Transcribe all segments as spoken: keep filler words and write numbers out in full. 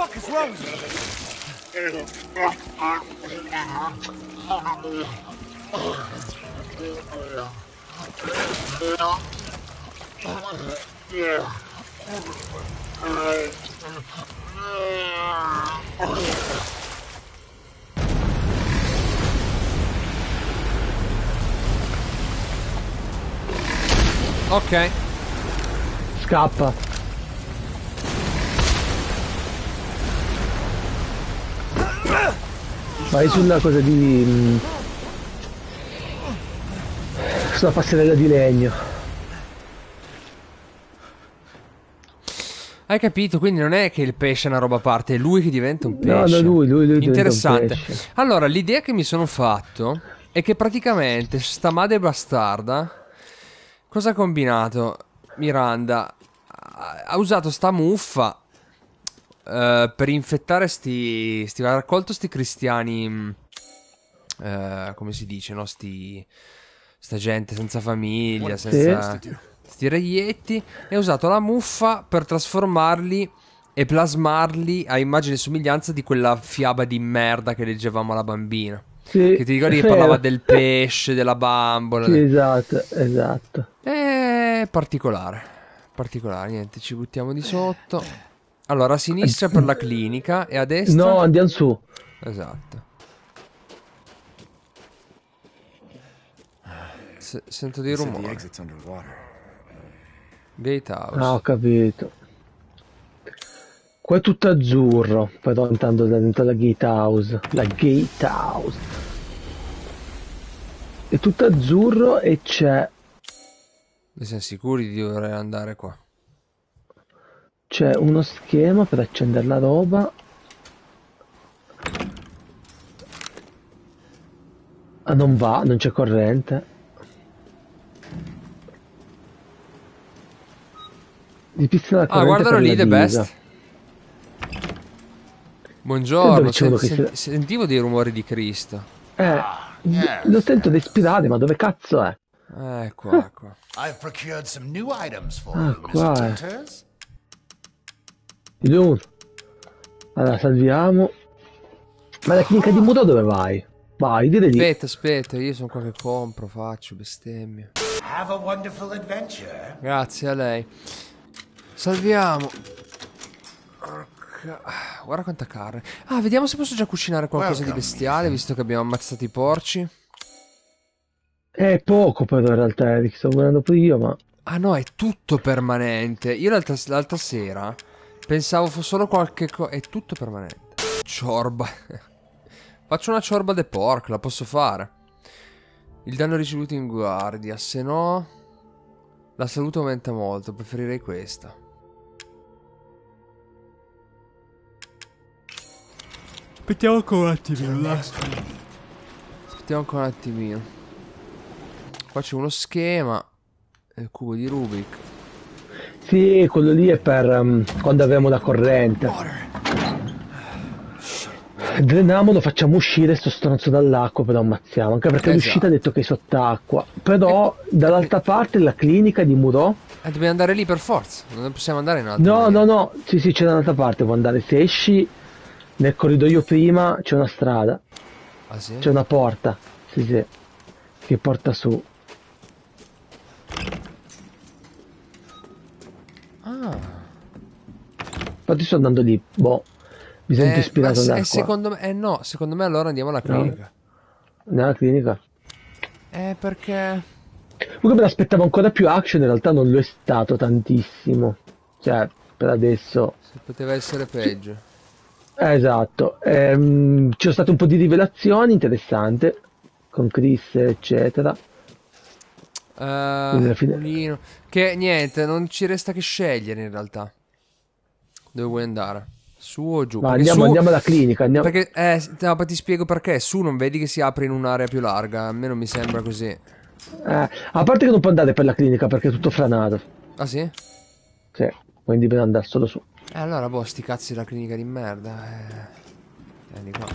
fuck is wrong with Ok. Scappa. Vai sulla cosa di... sulla passerella di legno. Hai capito? Quindi non è che il pesce è una roba a parte, è lui che diventa un pesce. No, no, lui, lui, lui Interessante. diventa un pesce. Allora, l'idea che mi sono fatto è che praticamente sta madre bastarda cosa ha combinato? Miranda ha usato sta muffa uh, per infettare sti, sti ha raccolto sti cristiani, uh, come si dice, no? Sti, sta gente senza famiglia, senza sti reietti, e ha usato la muffa per trasformarli e plasmarli a immagine e somiglianza di quella fiaba di merda che leggevamo alla bambina. Sì, che ti ricordi che parlava del pesce, della bambola. Sì, del... esatto, esatto. È particolare. Particolare, niente, ci buttiamo di sotto. Allora, a sinistra per la clinica e a destra... No, andiamo su. Esatto. S sento dei rumori. Gatehouse. Ah, ho capito. Qua è tutto azzurro, però intanto dentro la gatehouse. La gatehouse. È tutto azzurro e c'è... Ne siamo sicuri di dover andare qua? C'è uno schema per accendere la roba. Ah, non va, non c'è corrente. Di pista la corrente. Ah, guardalo lì, the best. Buongiorno, sen sen si... sentivo dei rumori di Cristo. Eh, lo sento respirare, ma dove cazzo è? Eh, qua, qua. I've procured some new items for Ah, you, qua mister è. Winters. Allora, allora, salviamo. Ma la clinica di Muro dove vai? Vai, dire lì. Aspetta, aspetta, io sono qua che compro, faccio, bestemmio. Have a wonderful adventure. Grazie a lei. Salviamo. Guarda quanta carne. Ah, vediamo se posso già cucinare qualcosa di bestiale, visto che abbiamo ammazzato i porci. È poco però in realtà, Eric, sto guardando pure io, ma... Ah no, è tutto permanente. Io l'altra sera pensavo fosse solo qualche cosa... È tutto permanente. Ciorba. Faccio una ciorba de porc, la posso fare. Il danno ricevuto in guardia, se no... La salute aumenta molto, preferirei questa. Aspettiamo ancora un attimino, là. Aspettiamo ancora un attimino. Qua c'è uno schema. Il cubo di Rubik. Sì, quello lì è per um, quando abbiamo la corrente. Dreniamolo, facciamo uscire sto stronzo dall'acqua, però ammazziamo. Anche perché Esatto. l'uscita ha detto che è sott'acqua. Però e... dall'altra parte la clinica di Muro. Eh, dobbiamo andare lì per forza. Non possiamo andare in alto. No, no, no. Sì, sì, c'è dall'altra parte. Può andare. Se esci nel corridoio prima c'è una strada. Ah sì? C'è una porta. Sì, sì. Che porta su. Ah. Infatti sto andando lì. Boh. Mi sento eh, ispirato da qua. Secondo me... Eh no, secondo me allora andiamo alla clinica. No. Nella clinica? Eh, perché... Comunque me l'aspettavo ancora più action, in realtà non lo è stato tantissimo. Cioè, per adesso... Se poteva essere peggio. Eh, esatto. Ehm, ci sono state un po' di rivelazioni interessanti. Con Chris, eccetera. Uh, fine... Che niente, non ci resta che scegliere in realtà. Dove vuoi andare? Su o giù? Ma andiamo, su, andiamo alla clinica. Andiamo... Perché, eh, no, ti spiego perché. Su non vedi che si apre in un'area più larga. A me non mi sembra così. Eh, a parte che non può andare per la clinica perché è tutto franato. Ah sì? Sì, quindi per andare solo su. Eh allora, boh, sti cazzi della clinica di merda. Eh. Vieni qua.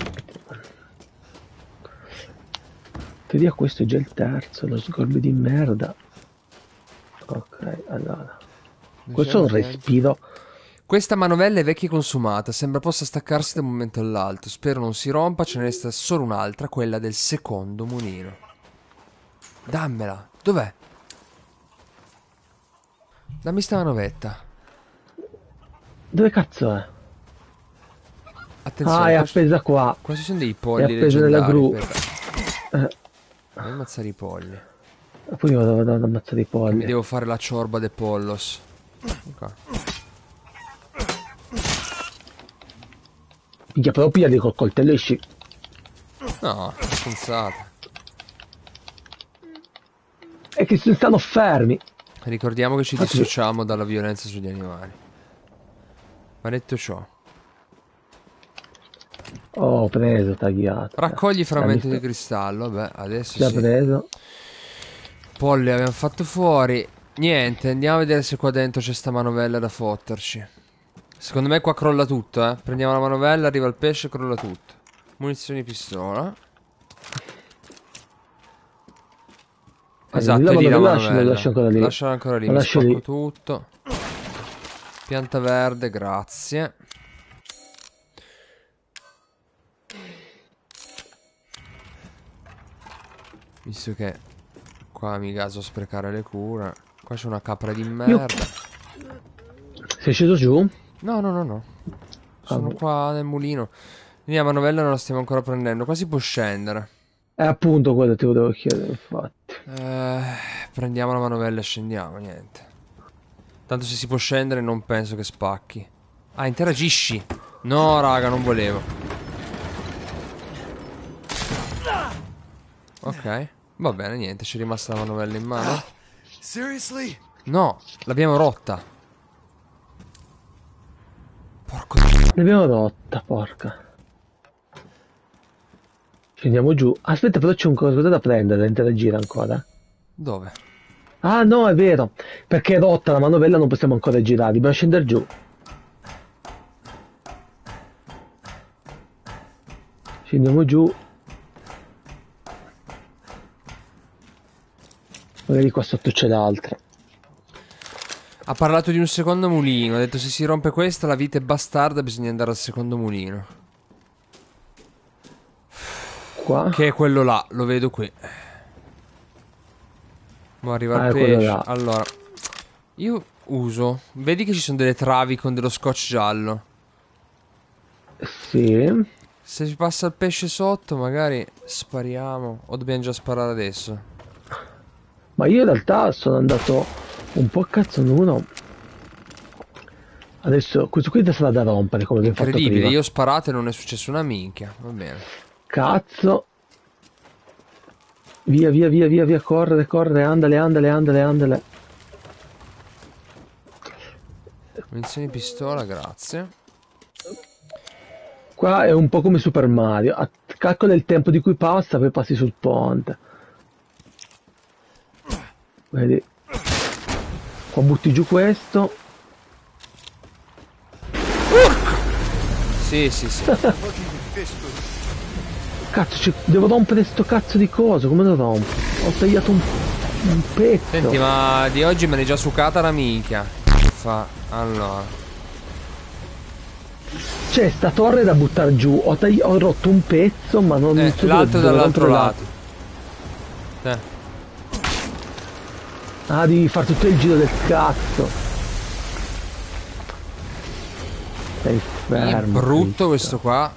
Teoria questo è già il terzo, lo sgorbio di merda. Ok, allora. Questo è un respiro. Questa manovella è vecchia e consumata, sembra possa staccarsi da un momento all'altro. Spero non si rompa, ce ne resta solo un'altra, quella del secondo mulino. Dammela, dov'è? Dammi sta manovetta. Dove cazzo è? Attenzione, Ah, è qua ci- appesa qua. qua ci sono dei È polli appesa nella leggendari. gru. Aspetta, Eh, devo ammazzare i polli. poi io vado, vado ad ammazzare i Mi polli. devo fare la ciorba de pollos. Ok. Minchia, però pigliali col coltello e esci. No, stronzata. E che si stanno fermi. Ricordiamo che ci Infatti- dissociamo dalla violenza sugli animali. Ma detto ciò, Oh, ho preso, tagliato. raccogli i frammenti L'ha di visto? cristallo. Vabbè, adesso L'ha sì. preso. Polli abbiamo fatto fuori. Niente, andiamo a vedere se qua dentro c'è sta manovella da fotterci. Secondo me qua crolla tutto, eh. Prendiamo la manovella, arriva il pesce e crolla tutto. Munizioni pistola. Esatto, la è lì la manovella lascio- manovella. lo lascio ancora lì. Lasciala ancora lì, Lo mi lascio spacco lì. tutto. Pianta verde, grazie. Visto che qua mi gaso a sprecare le cure. Qua c'è una capra di merda. Sei sceso giù? No, no, no, no. Sono Ah, boh. qua nel mulino. Quindi la manovella non la stiamo ancora prendendo. Qua si può scendere. È appunto quello che ti volevo chiedere, infatti. Eh, prendiamo la manovella e scendiamo, niente. Tanto se si può scendere non penso che spacchi. Ah, interagisci. No, raga, non volevo. Ok. Va bene, niente, ci è rimasta la manovella in mano. Seriously? No, l'abbiamo rotta. Porco. L'abbiamo rotta, porca. Scendiamo giù. Aspetta, però c'è un qualcosa da prendere, da interagire ancora. Dove? Ah, no, è vero. Perché è rotta la manovella, non possiamo ancora girare. Dobbiamo scendere giù. Scendiamo giù. Magari qua sotto c'è l'altra. Ha parlato di un secondo mulino. Ha detto se si rompe questa la vita è bastarda, bisogna andare al secondo mulino. Qua. Che è quello là, lo vedo qui. Ma arriva Ah, il è quello pesce. là. Allora, io uso. Vedi che ci sono delle travi con dello scotch giallo. Sì. Se ci passa il pesce sotto, magari spariamo. O dobbiamo già sparare adesso? Ma io in realtà sono andato un po' a cazzo nudo. Adesso questo qui sarà da rompere come abbiamo fatto Incredibile, prima. io ho sparato e non è successo una minchia. Va bene. Cazzo. Via, via, via, via, via, correre, correre, andale, andale, andale, andale. Munizioni pistola, grazie. Qua è un po' come Super Mario. A- Calcola il tempo di cui passa, poi passi sul ponte. Vedi? Qua butti giù questo. Sì, sì, sì. Cazzo, ci- devo rompere sto cazzo di coso. Come lo rompo? Ho tagliato un, un pezzo. Senti, ma di oggi me l'hai già sucata la minchia. Fa. Allora. C'è sta torre da buttare giù. Ho, tagli- ho rotto un pezzo, ma non Eh, so dove- l'altro dove dall'altro rompere lato. Eh. Ah, devi fare tutto il giro del cazzo. Stai È fermo. brutto Cristo. questo qua.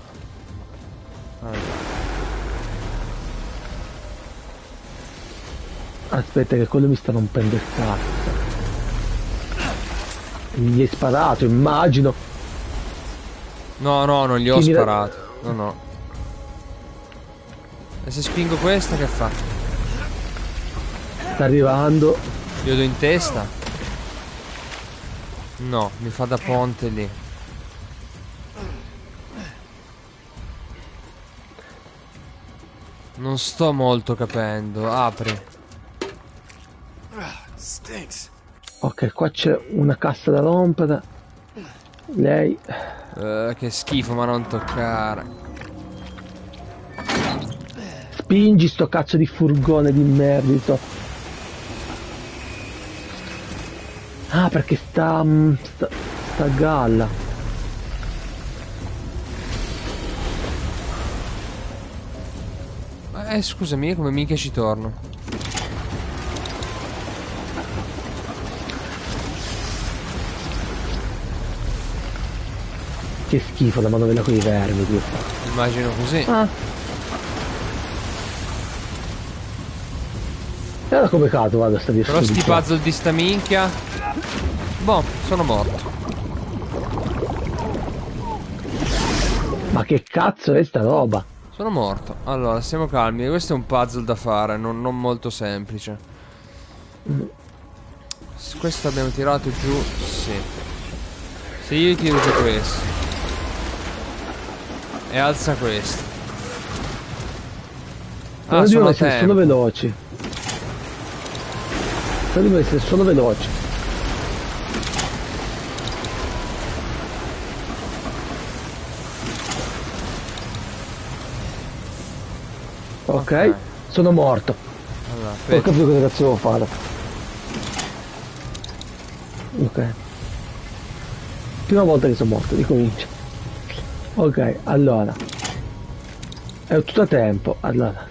Aspetta che quello mi sta rompendo il cazzo. Gli hai sparato, immagino. No, no, non gli ho Chi mi dà- sparato. No, no. E se spingo questa che fa? Sta arrivando. Io do in testa? No, mi fa da ponte lì. Non sto molto capendo. Apri. Stinks. Ok, qua c'è una cassa da rompere. Lei. Eh, che schifo, ma non toccare. Spingi sto cazzo di furgone di merda. Ah, perché sta, mm, sta, sta galla. Eh, scusami, come mica ci torno. Che schifo la manovella con i vermi, Dio. Immagino così. Ah. E allora come cazzo vado a sta Però sti distruzione? puzzle di sta minchia. Boh, sono morto. Ma che cazzo è sta roba? Sono morto. Allora, stiamo calmi. Questo è un puzzle da fare, non, non molto semplice. S- Questo abbiamo tirato giù. Sì. Se io tiro giù questo e alza questo. Ah, Però sono devono a essere solo tempo. veloci. Però devono essere solo veloci. Ok, Ok. sono morto. Allora, Ho aspetta. capito cosa cazzo devo fare. Ok. Prima volta che sono morto, ricomincio. Ok, allora. È tutto a tempo, allora.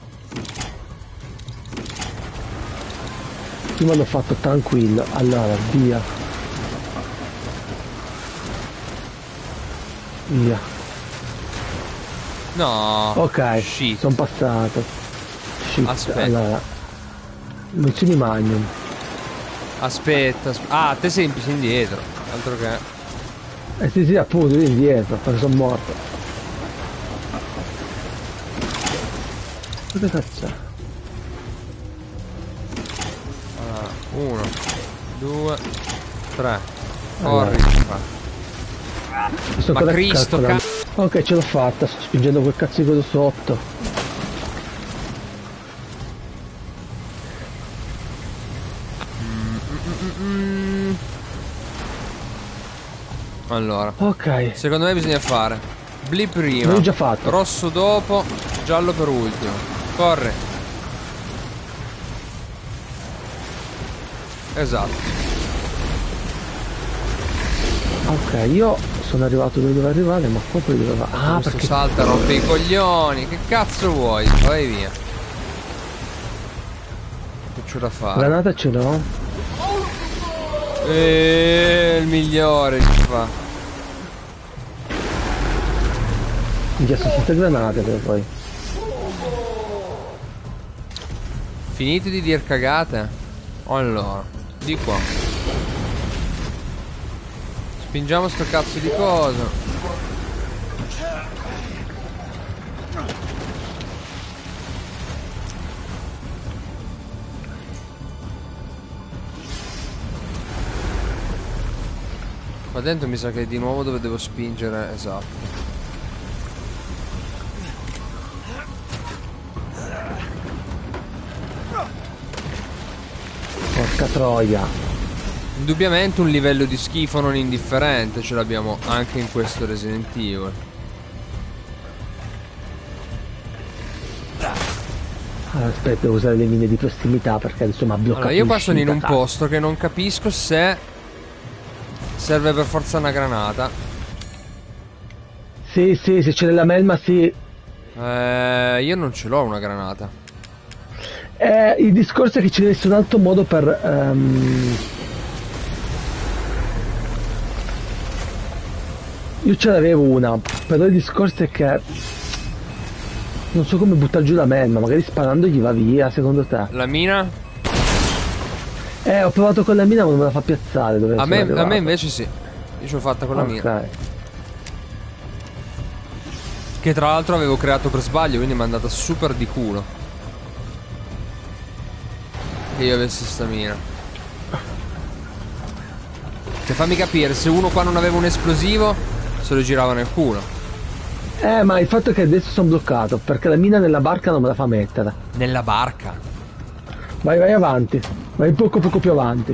Prima l'ho fatto tranquillo, allora, via. Via. No. Ok, Shit. sono passato. Shit, Aspetta. allora. Non ci rimaniamo. Aspetta, asp- ah, te sei più indietro. Altro che. Eh sì sì, appunto, io indietro, perché sono morto. Cosa cazzo è? Allora, uno, due, tre. Allora. Corri. fa. Sto Ma ancora Cristo, calcolando. Ok, ce l'ho fatta, sto spingendo quel cazzo di coso sotto. Mm. Allora, Ok, secondo me bisogna fare blu prima, l'ho già fatto. rosso dopo, giallo per ultimo. Corre. Esatto. Ok, io sono arrivato dove dovevo arrivare, ma qua poi dove va? Ah, Questo perché... salta, rompe i coglioni. Che cazzo vuoi? Vai via. Che c'ho da fare? Granata ce l'ho. Eeeh, il migliore ci fa. Mi chiesto tutte granate però poi. Finite di dir cagate? Allora, di qua. Spingiamo sto cazzo di cosa. Qua dentro mi sa che è di nuovo dove devo spingere, esatto. Porca troia. Indubbiamente un livello di schifo non indifferente ce l'abbiamo anche in questo Resident Evil. Allora, aspetta, devo usare le mine di prossimità perché insomma ha bloccato. Allora, io qua sono in un l'uscita, posto che non capisco se serve per forza una granata. Sì, sì, se c'è nella melma sì. Eh, io non ce l'ho una granata. Eh, il discorso è che ci deve essere un altro modo per... ehm, Io ce l'avevo una, però il discorso è che... Non so come buttare giù la melma, magari sparando gli va via, secondo te? La mina? Eh, ho provato con la mina ma non me la fa piazzare dove A sono me, a arrivato. me invece sì. Io ce l'ho fatta con la mia. Ok. Che tra l'altro avevo creato per sbaglio, quindi mi è andata super di culo che io avessi sta mina. Cioè fammi capire, se uno qua non aveva un esplosivo se lo girava nel culo. Eh, ma il fatto è che adesso sono bloccato, perché la mina nella barca non me la fa mettere. Nella barca. Vai, vai avanti. Vai poco poco più avanti.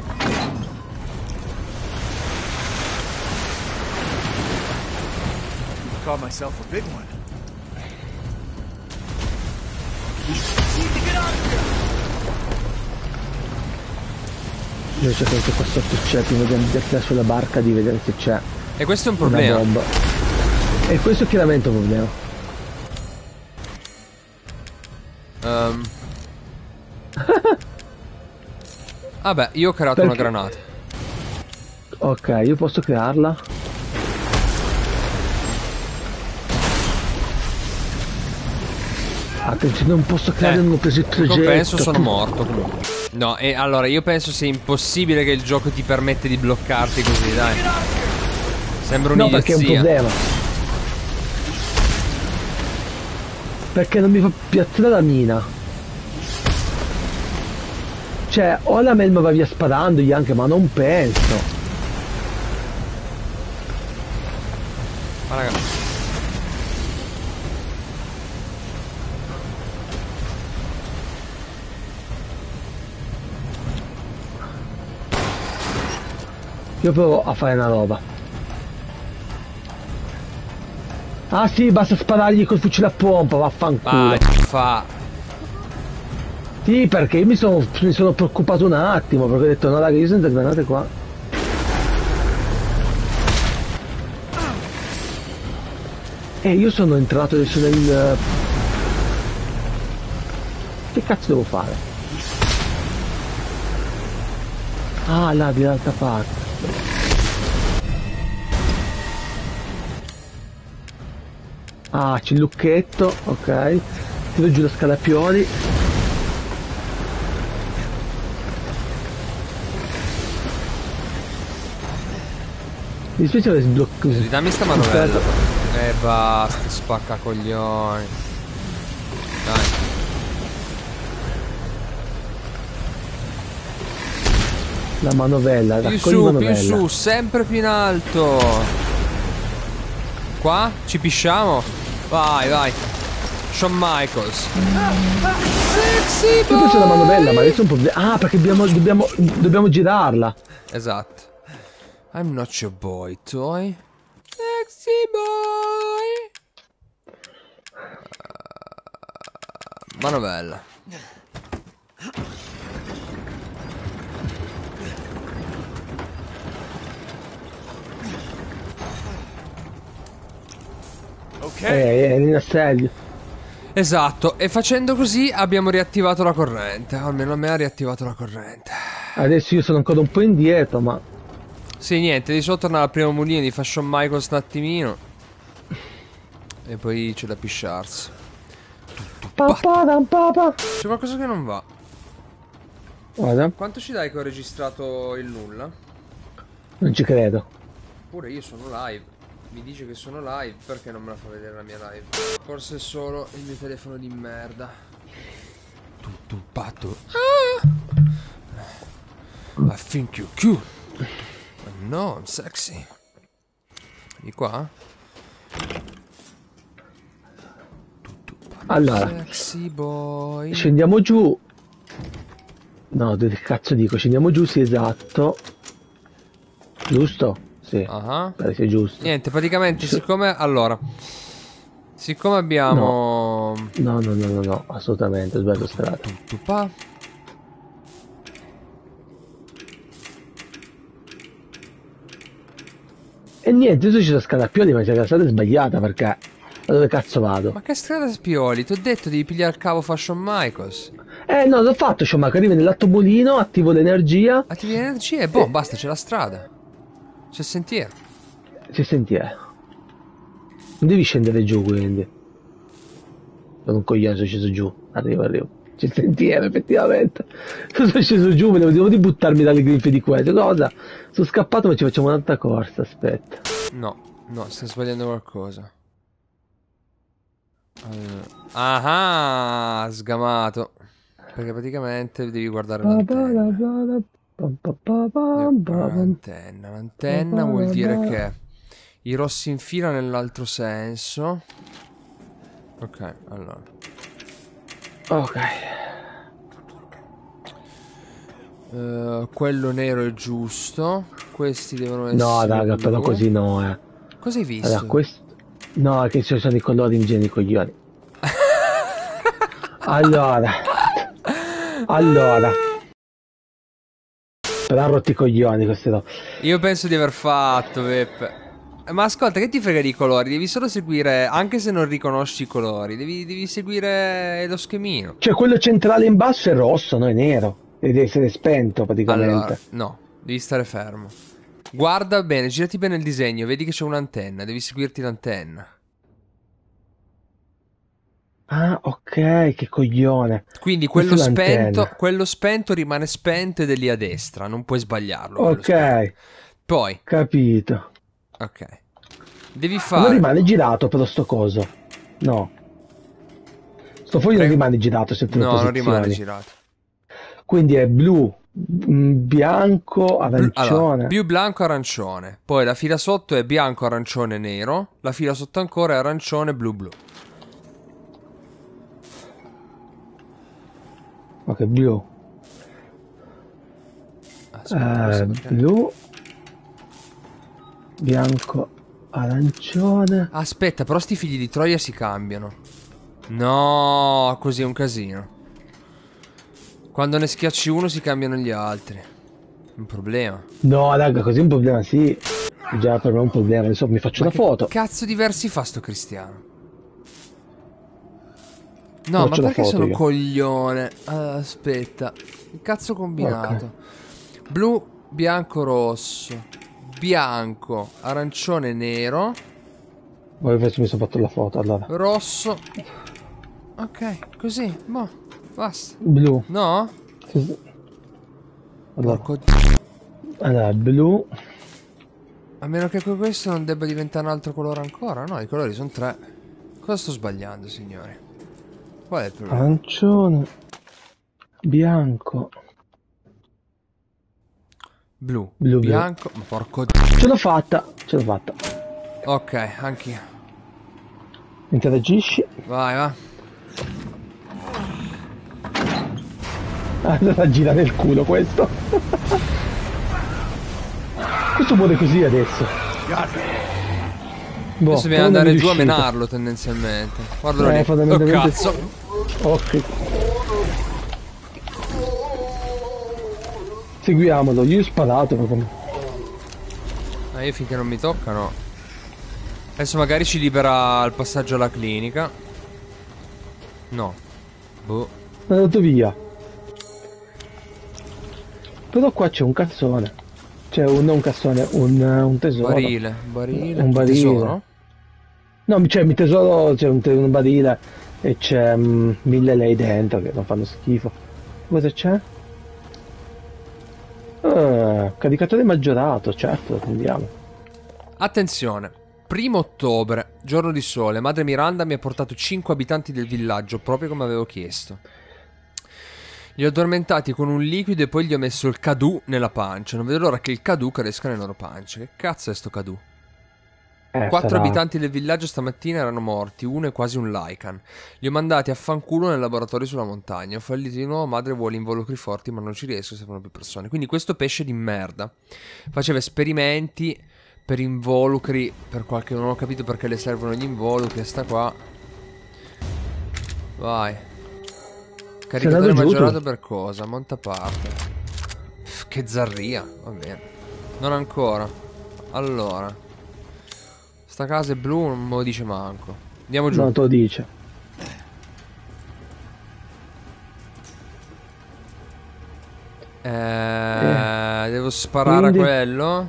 Caught myself a big one. Io cerco che qua sotto c'è, prima di andare sulla barca, di vedere se c'è E questo è un una problema. bomba. E questo è chiaramente un problema. Ehm. Vabbè, io ho creato Perché? una granata. Ok, io posso crearla. Attenzione, non posso creare, Eh, non ho preso il In progetto. compenso sono morto comunque. No, e allora io penso sia impossibile che il gioco ti permette di bloccarti così, dai. Sembra No, perché è un un'idiozia. problema. Perché non mi fa piazzare la mina. Cioè, o la Melma va via sparandogli anche, ma non penso. Ma raga. Io provo a fare una roba. Ah sì, basta sparargli col fucile a pompa, vaffanculo. Vai, fa. Sì, perché io mi sono, mi sono preoccupato un attimo, perché ho detto no raga, io sento granate qua. E io sono entrato adesso nel... Che cazzo devo fare? Ah, là, di l'altra parte. Ah, c'è il lucchetto, ok. Tiro giù la scalapioli. Mi dispiace aver sbloccato. Ridammi sta manovella. E basta, spacca coglioni. Dai. La manovella, Più raccogli su, manovella. più su, sempre più in alto. Qua? Ci pisciamo? Vai, vai. Shawn Michaels. Sexy Io penso la boy. manovella, ma adesso è un problema. Ah, perché dobbiamo, dobbiamo, dobbiamo girarla. Esatto. I'm not your boy, toy. Sexy boy. Uh, manovella. Okay. Eh, è in assedio. Esatto, e facendo così abbiamo riattivato la corrente. Almeno a me ha riattivato la corrente. Adesso io sono ancora un po' indietro, ma... Sì, niente, di solito torna al primo mulino di Fashion Michaels un attimino. E poi c'è da pisciarsi. Papadam papa. C'è qualcosa che non va. Guarda, Quanto ci dai che ho registrato il nulla? non ci credo. Pure io sono live. Mi dice che sono live, perché non me la fa vedere la mia live? Forse è solo il mio telefono di merda. Tu tu pato. Ah! I think you're cute. No, I'm sexy. Di qua? Tu tu pato. Allora. Sexy boy. Scendiamo giù. No, dove cazzo dico? Scendiamo giù, sì, esatto. Giusto? Sì, Ah. pare sia giusto. Niente, praticamente, siccome... Allora... Siccome abbiamo... No, no, no, no, no, assolutamente, ho sbagliato strada. Tu tu pa. E niente, adesso ci sono scalappioli, ma c'è la strada è sbagliata, perché... Da dove cazzo vado? Ma che strada spioli? Ti ho detto devi pigliare il cavo Fashion Michaels. Eh, no, l'ho fatto, cioè, ma arrivi nell'atto mulino, attivo l'energia. Attivi l'energia e boh, basta, c'è la strada. C'è il sentiero. C'è sentiero. Non devi scendere giù, quindi. Sono un coglione, sono sceso giù. Arrivo, arrivo. C'è il sentiero, effettivamente. Sono sceso giù, volevo, devo di buttarmi dalle grinfie di questo. Cosa? Sono scappato, ma ci facciamo un'altra corsa, aspetta. No, no, stai sbagliando qualcosa. Allora. Ah, sgamato. Perché praticamente devi guardare l'antenna. L'antenna, l'antenna vuol dire che i rossi in fila nell'altro senso. Ok, allora. Ok. Uh, quello nero è giusto. Questi devono essere. No, raga, però blu. così no, eh. Cosa hai visto? Allora, questo... No, che ci sono i colori in genere i coglioni. Allora. Allora. Però rotti i coglioni queste no. Io penso di aver fatto, Peppe. Ma ascolta, che ti frega di colori? Devi solo seguire, anche se non riconosci i colori, devi, devi seguire lo schemino. Cioè quello centrale in basso è rosso, no è nero. Deve essere spento praticamente. Allora, no, devi stare fermo. Guarda bene, girati bene il disegno, vedi che c'è un'antenna, devi seguirti l'antenna. Ah, ok, che coglione. Quindi quello Questa è spento, l'antenna. quello spento rimane spento ed è lì a destra, non puoi sbagliarlo. quello Ok, spento. Poi, capito. ok. Devi Ma non fare... rimane girato però sto coso. No. Sto foglio non Prego. rimane girato se tu le No, non posizioni. rimane girato. Quindi è blu, mm, bianco, Blu- arancione. allora, più bianco arancione. Poi la fila sotto è bianco arancione nero. La fila sotto ancora è arancione blu blu. Ok, blu. Aspetta, Eh, questo perché- blu, bianco, arancione. Aspetta, però sti figli di Troia si cambiano. No, così è un casino. Quando ne schiacci uno si cambiano gli altri. Un problema. No, raga, così è un problema, sì. Già per me è un problema. Adesso mi faccio Ma una che foto. cazzo di versi fa sto Cristiano? No, ma Faccio la perché foto sono io. coglione? Ah, aspetta. Che cazzo ho combinato? Blu, bianco, rosso. Bianco, arancione, nero. Poi invece mi sono fatto la foto, allora. Rosso. Ok, così. Boh, basta. Blu. No? Allora, Porco... allora, blu. A meno che con questo non debba diventare un altro colore ancora. No, i colori sono tre. Cosa sto sbagliando, signori? Qual è il problema? Arancione. Bianco. Blu, Blu, blu. bianco. Ma porco... Ce l'ho fatta. Ce l'ho fatta. Ok, anch'io. Interagisci. Vai, va. Allora gira nel culo questo. Questo muore così adesso. Boh, Adesso dobbiamo però non andare è giù a riuscito. menarlo tendenzialmente. Guardalo Eh, lì. Oh fondamentalmente- cazzo. Ok. Seguiamolo, io ho sparato proprio. Ah, io finché non mi toccano. Adesso magari ci libera il passaggio alla clinica. No. Boh. È andato via. Però qua c'è un cazzone. C'è un, non un cazzone, un, un tesoro. Barile, barile. Un barile. Tesoro? No, c'è il tesoro, c'è un, te- un barile e c'è mm, mille lei dentro che non fanno schifo. Cosa c'è? Ah, caricatore maggiorato, certo, lo prendiamo. Attenzione. Primo ottobre, giorno di sole. Madre Miranda mi ha portato cinque abitanti del villaggio, proprio come avevo chiesto. Li ho addormentati con un liquido e poi gli ho messo il Cadù nella pancia. Non vedo l'ora che il Cadù cresca nelle loro pance. Che cazzo è sto Cadù? Eh, Quattro sarà- abitanti del villaggio stamattina erano morti, uno è quasi un Lycan. Li ho mandati a fanculo nel laboratorio sulla montagna. Ho fallito di nuovo, madre vuole involucri forti, ma non ci riesco, servono più persone. Quindi questo pesce di merda faceva esperimenti per involucri, per qualche... non ho capito perché le servono gli involucri, sta qua. Vai. Caricatore andato giù, maggiorato tu? per cosa? Monta parte. Pff, che zarria, va bene. Non ancora. Allora. Sta casa è blu, non me lo dice manco. Andiamo giù. Non te lo dice. Eh, devo sparare Quindi? a quello?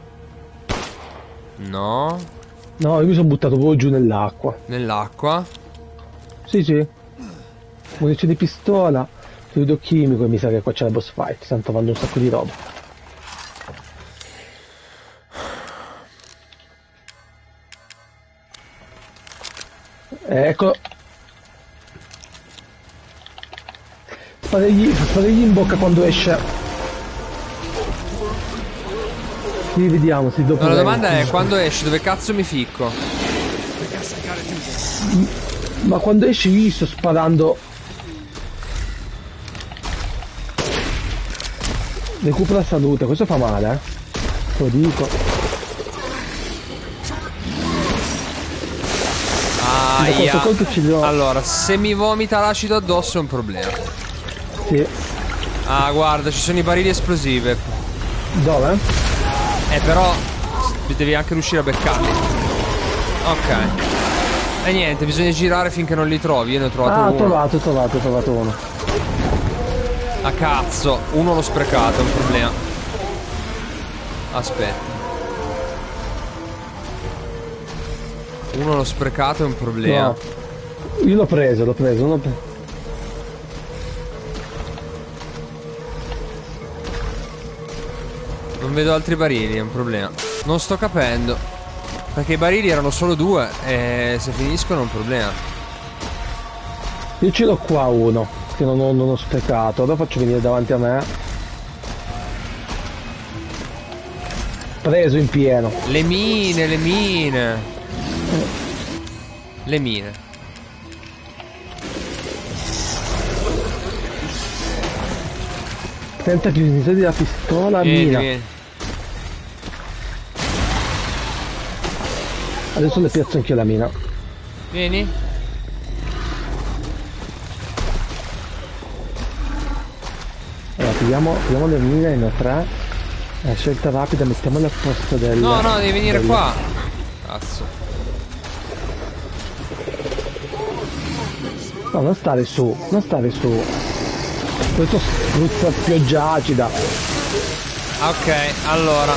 No. No, io mi sono buttato proprio giù nell'acqua. Nell'acqua? Sì, sì. Munizione di pistola, fluido chimico e mi sa che qua c'è la boss fight. Stanno trovando un sacco di roba. Ecco. Sparagli, sparagli in bocca quando esce. Sì, vediamo, sì, dopo. No, la lei- domanda è quando esce, dove cazzo mi ficco? Ma quando esce io gli sto sparando. Recupera salute, questo fa male, eh. Te lo dico. Da Aia. quanto colpo ci do. Allora, se mi vomita l'acido addosso è un problema. Sì. Ah, guarda, ci sono i barili esplosivi. Dove? Eh però devi anche riuscire a beccarli. Ok. E niente, bisogna girare finché non li trovi. Io ne ho trovato Ah, uno. ho trovato, ho trovato, ho trovato uno. A cazzo, uno l'ho sprecato, è un problema. Aspetta. Uno l'ho sprecato, è un problema. No. Io l'ho preso, l'ho preso, l'ho preso. Non vedo altri barili, è un problema. Non sto capendo. Perché i barili erano solo due e se finiscono è un problema. Io ce l'ho qua uno, che non ho, non ho sprecato. Ora faccio venire davanti a me. Preso in pieno. Le mine, le mine. Le mine. Tenta più unità della pistola, Vieni, mina. vieni. Adesso le piazzo anch'io la mina. Vieni. Allora, pigliamo, pigliamo le mine in tre. Eh, scelta rapida, mettiamole al posto del... No, no, devi venire del- qua. Cazzo. No, non stare su, non stare su. Questo spruzza pioggia acida. Ok, allora.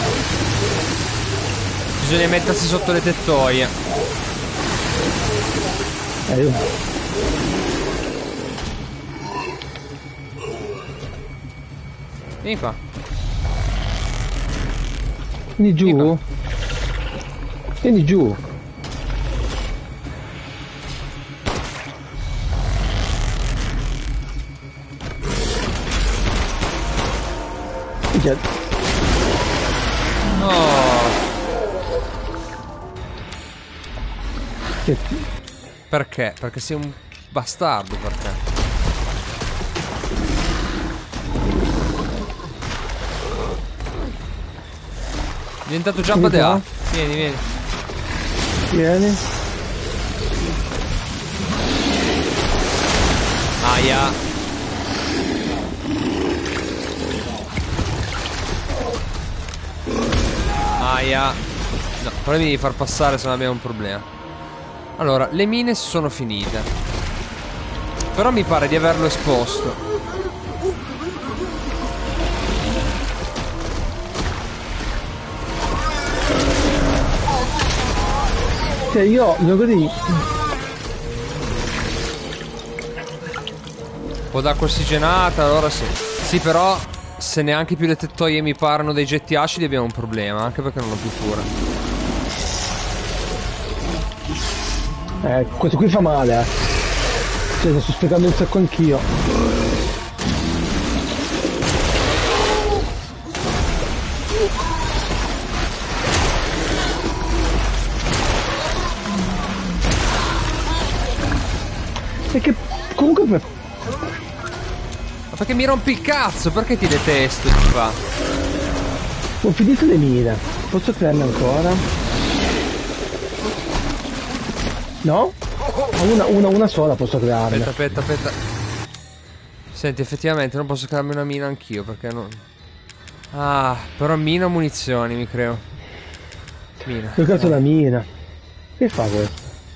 Bisogna mettersi sotto le tettoie. Eh, io- Vieni qua. Vieni giù. Ecco. Vieni giù. Minchia, No. che- Perché? Perché sei un bastardo, perché? È diventato Jabba the Vieni qua. Hutt. Vieni, vieni. Vieni. Aia. Aia. No, però mi devi far passare, se no abbiamo un problema. Allora, le mine sono finite. Però mi pare di averlo esposto. Cioè io gioco di... Un po' d'acqua ossigenata, allora sì. Sì, però se neanche più le tettoie mi parano dei getti acidi abbiamo un problema, anche perché non ho più cura. Eh, questo qui fa male, eh. Cioè, sto spiegando un sacco anch'io. E che comunque per... Ma perché mi rompi il cazzo? Perché ti detesto, ti fa? Ho finito le mine. Posso crearne ancora? No? Una, una, una sola posso crearne. Aspetta, aspetta, aspetta. Senti, effettivamente non posso crearmi una mina anch'io, perché non... Ah, però mina o munizioni, mi creo. Mina. Ho creato la mina. Che fa questo?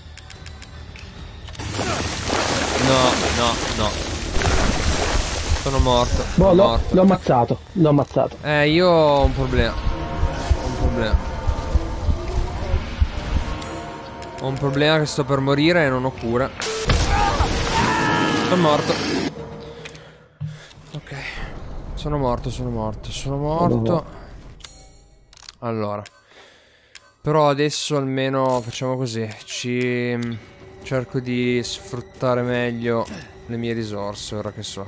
No, no, no. Sono morto. Boh, Sono l'ho morto. l'ho ammazzato. L'ho ammazzato. Eh, io ho un problema. Ho un problema. Ho un problema che sto per morire e non ho cura. Sono morto. Ok. Sono morto, sono morto, sono morto. Allora. Però adesso almeno facciamo così. Ci... Cerco di sfruttare meglio le mie risorse ora che so.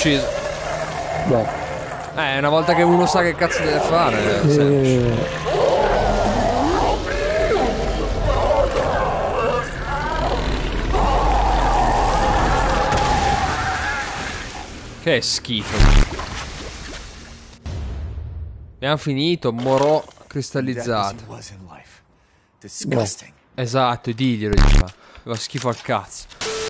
ucciso. Dai. Eh, una volta che uno sa che cazzo deve fare, è semplice. Eh, Che schifo. Abbiamo finito, morò Death is cristallizzato. was in life. Disgusting. Esatto, diglielo, gli fa. Aveva schifo al cazzo.